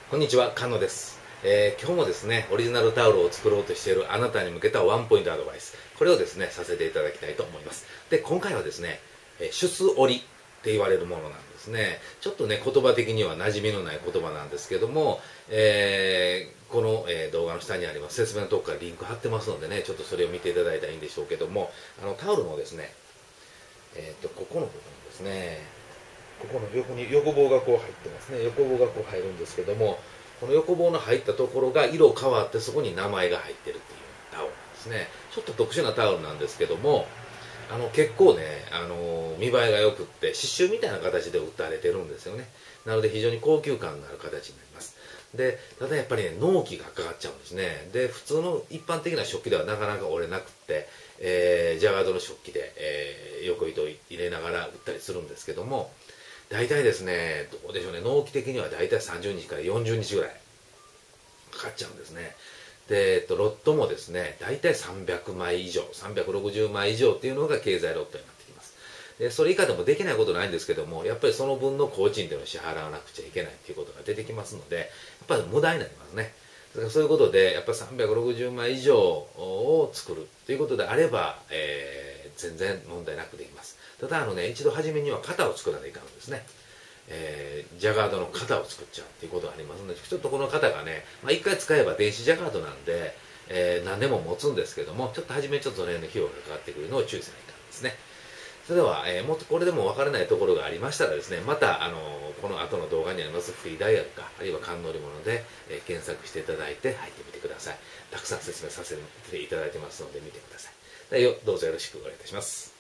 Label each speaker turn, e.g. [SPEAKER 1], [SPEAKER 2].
[SPEAKER 1] こんにちは、菅野です。今日もですね、オリジナルタオルを作ろうとしているあなたに向けたワンポイントアドバイス。これをですね、させていただきたいと思います。で、今回はですね、出折りって言われるものなんですね。ちょっとね、言葉的には馴染みのない言葉なんですけども、この、動画の下にあります説明のとこからリンク貼ってますのでね、ちょっとそれを見ていただいたらいいんでしょうけども、タオルのですね、ここの部分ですね、ここの横に横棒がこう入ってますね。横棒がこう入るんですけども、この横棒の入ったところが色変わってそこに名前が入ってるっていうタオルなんですね。ちょっと特殊なタオルなんですけども、結構ね、見栄えが良くって刺繍みたいな形で打たれてるんですよね。なので非常に高級感のある形になります。で、ただやっぱりね、納期がかかっちゃうんですね。で、普通の一般的な食器ではなかなか折れなくって、ジャガードの食器で、横糸を入れながら打ったりするんですけども、大体ですね、どうでしょうね、納期的には大体30日から40日ぐらいかかっちゃうんですね。で、ロットもですね、大体300枚以上、360枚以上っていうのが経済ロットになってきます。で、それ以下でもできないことないんですけども、やっぱりその分の工賃でも支払わなくちゃいけないっていうことが出てきますので、やっぱり無駄になりますね。だからそういうことで、やっぱり360枚以上を作るということであれば、全然問題なくできます。ただ一度初めには型を作らないかんですね。ジャガードの型を作っちゃうっていうことがありますので、ちょっとこの型がね、一回使えば電子ジャガードなんで、何年も持つんですけども、ちょっと初めちょっとその辺の費用がかかってくるのを注意しないかんですね。それでは、もっとこれでも分からないところがありましたらですね、またこの後の動画にありますフリーダイヤルか、あるいは観音織物で、検索していただいて入ってみてください。たくさん説明させていただいてますので見てください。どうぞよろしくお願いいたします。